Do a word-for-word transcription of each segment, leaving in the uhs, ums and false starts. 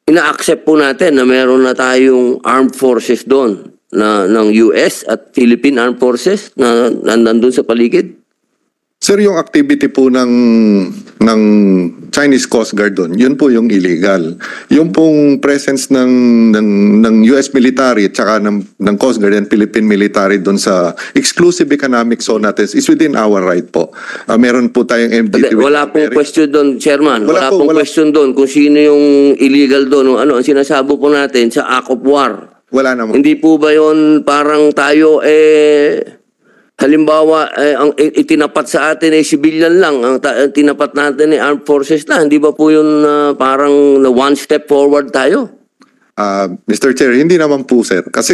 ina-accept po natin na meron na tayong armed forces doon na ng U S at Philippine Armed Forces na, na nandun sa paligid? Sir, yung activity po ng ng Chinese Coast Guard doon, yun po yung illegal. Yung pong presence ng ng, ng U S military at saka ng, ng Coast Guard and Philippine military doon sa exclusive economic zone natin is within our right po. Uh, meron po tayong M D T. Wala pong question doon, Chairman. Wala, wala po, pong wala. question doon kung sino yung illegal doon. Ano, ang sinasabo po natin sa act of war. Wala naman. Hindi po ba yun parang tayo eh... Halimbawa, eh, ang itinapat sa atin ay civilian lang. Ang, ang tinapat natin ay armed forces na. Hindi ba po yun uh, parang one step forward tayo? Uh, Mister Chair, hindi naman po, sir. Kasi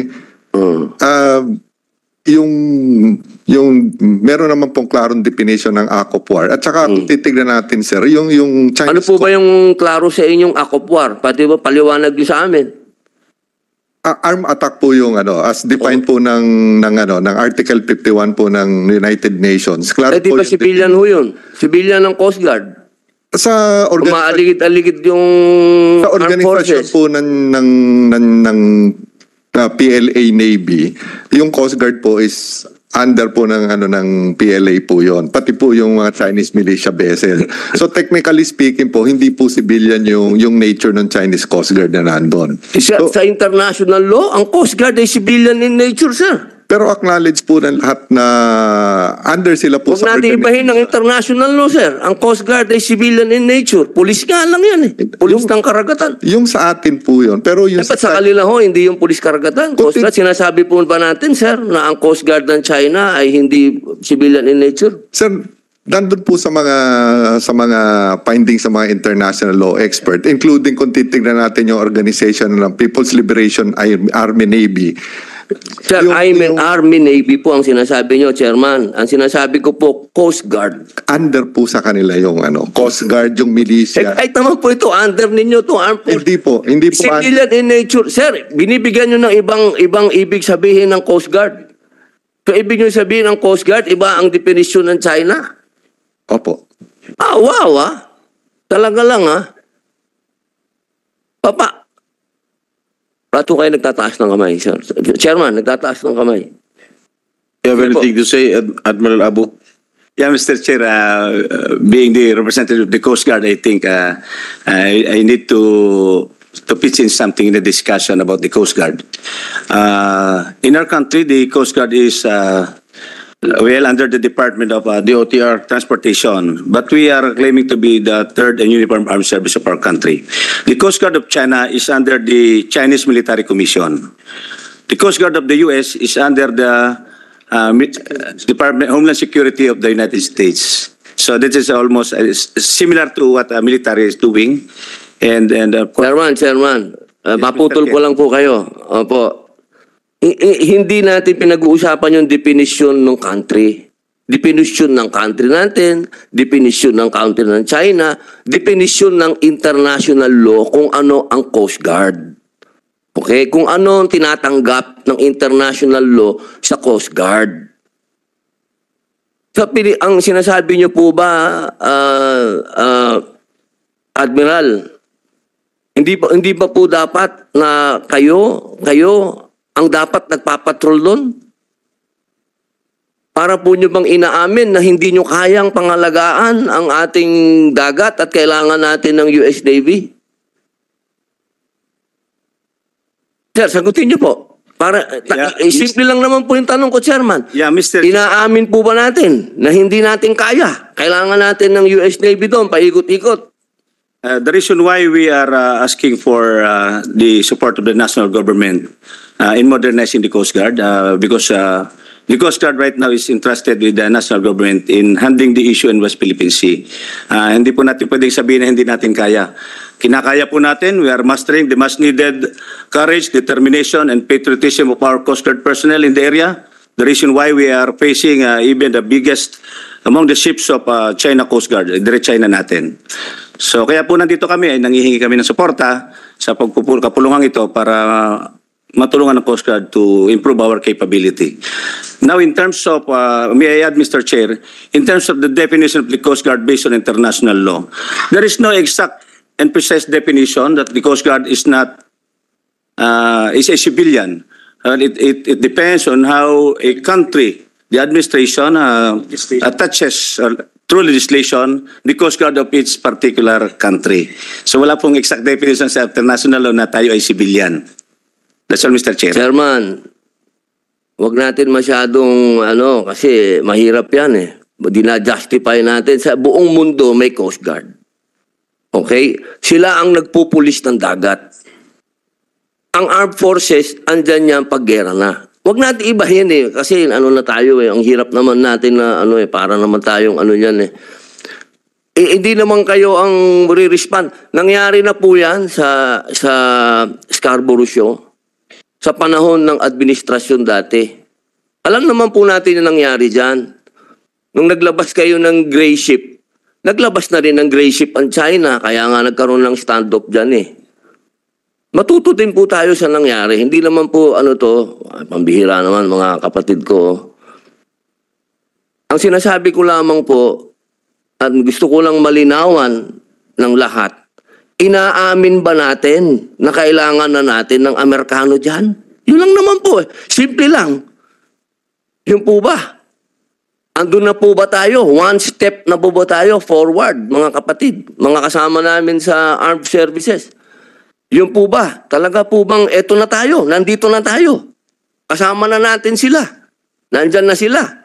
uh, uh, yung, yung meron naman pong klarong definition ng act of war. At saka hmm. titignan natin, sir, yung, yung Chinese... Ano po ba yung klaro sa inyong act of war? Pati ba paliwanag nyo sa amin? Uh, arm attack po yung ano as defined oh. po ng ng ano ng Article fifty-one po ng United Nations. Klaro eh, di ba civilian ho yun? Civilian ng Coast Guard. Sa organi- yung sa organization po ng ng ng, ng uh, P L A Navy, yung Coast Guard po is under po ng ano ng P L A po yon, pati po yung mga Chinese militia vessel. So technically speaking po, hindi po civilian yung yung nature ng Chinese Coast Guard na nandun. Sa, so, sa international law, ang Coast Guard ay civilian in nature, sir. Pero acknowledge po ng lahat na under sila po. Huwag sa natin ibahin ng international law, sir. Ang Coast Guard ay civilian in nature. Pulis nga lang yan eh. Pulis ng karagatan. Yung sa atin po yun. Pero yung eh, sa, sa kanila ho, hindi yung pulis karagatan. Coast Guard, sinasabi po ba natin, sir, na ang Coast Guard ng China ay hindi civilian in nature? Sir, nandun po sa mga sa mga findings sa mga international law expert, including kung titignan natin yung organization ng People's Liberation Army Navy. Sir, yung, I mean, yung, Army, Navy po ang sinasabi nyo, Chairman. Ang sinasabi ko po, Coast Guard. Under po sa kanila yung ano, Coast Guard, yung militia. Eh, kahit naman po ito, under ninyo to Armed Forces. Hindi po, hindi po. Civilian in nature. Sir, binibigyan nyo ng ibang, ibang ibig sabihin ng Coast Guard. So, ibig nyo sabihin ng Coast Guard, iba ang definisyon ng China? Opo. Ah, wow ah. Talaga lang ah. Papa, ba't kayo nagtataas ng kamay, sir? Chairman, nagtataas ng kamay. You have anything to say, Ad Admiral Abu? Yeah, Mister Chair, uh, uh, being the representative of the Coast Guard, I think uh, I, I need to to pitch in something in the discussion about the Coast Guard. Uh, in our country, the Coast Guard is uh, well under the Department of uh, D O T R Transportation, but we are claiming to be the third and uniform armed service of our country. The Coast Guard of China is under the Chinese Military Commission. The Coast Guard of the U S is under the uh, Department of Homeland Security of the United States. So this is almost uh, similar to what the military is doing. And and uh, Chairman, Chairman, uh, maputol ko lang po kayo. Opo. Hindi natin pinag-uusapan yung definition ng country. Definition ng country natin, definition ng country ng China, definition ng international law kung ano ang Coast Guard. Okay? Kung ano ang tinatanggap ng international law sa Coast Guard. So, ang sinasabi niyo po ba, uh, uh, Admiral, hindi pa, hindi pa po dapat na kayo, kayo, ang dapat nagpapatrol doon? Para po nyo bang inaamin na hindi nyo kayang pangalagaan ang ating dagat at kailangan natin ng U S Navy? Sir, sagutin nyo po. Para, yeah, eh, simple lang naman po yung tanong ko, Chairman. Yeah, Mister Inaamin po ba natin na hindi natin kaya? Kailangan natin ng U S Navy doon, paikot-ikot. Uh, the reason why we are uh, asking for uh, the support of the national government uh, in modernizing the Coast Guard, uh, because uh, the Coast Guard right now is entrusted with the national government in handling the issue in West Philippine Sea. Uh, hindi po natin pwedeng sabihin na hindi natin kaya. Kinakaya po natin. We are mastering the much needed courage, determination, and patriotism of our Coast Guard personnel in the area. The reason why we are facing uh, even the biggest among the ships of uh, China Coast Guard, dire China natin. So kaya po nandito kami ay nanghihingi kami ng suporta sa pagpupulungan ito para matulungan ng Coast Guard to improve our capability. Now in terms of, uh, may I add Mister Chair, in terms of the definition of the Coast Guard based on international law, there is no exact and precise definition that the Coast Guard is not uh, is a civilian. Uh, it, it, it depends on how a country, the administration, uh, attaches uh, through legislation the Coast Guard of its particular country. So wala pong exact definition sa international law na tayo ay civilian. That's all, Mister Chair. Chairman, wag natin masyadong ano kasi mahirap yan eh. Dina-justify natin sa buong mundo may Coast Guard. Okay? Sila ang nagpupulis ng dagat. Ang armed forces, andyan yan pag-gera na. Huwag natin ibahin eh. Kasi ano na tayo eh. Ang hirap naman natin na ano eh. Para naman tayong ano yan eh. Eh, hindi naman kayo ang re-respond. Nangyari na po yan sa, sa Scarborough Show. Sa panahon ng administrasyon dati. Alam naman po natin yung nangyari dyan. Nung naglabas kayo ng gray ship, naglabas na rin ng gray ship ang China. Kaya nga nagkaroon ng standoff dyan eh. Matuto din po tayo sa nangyari. Hindi naman po ano to, pambihira naman mga kapatid ko. Ang sinasabi ko lamang po, at gusto ko lang malinawan ng lahat, inaamin ba natin na kailangan na natin ng Amerikano dyan? Yun lang naman po eh. Simple lang. Yun po ba? Andun na po ba tayo? One step na po ba tayo forward, mga kapatid? Mga kasama namin sa armed services. Yun po ba? Talaga po bang eto na tayo? Nandito na tayo? Kasama na natin sila. Nandyan na sila.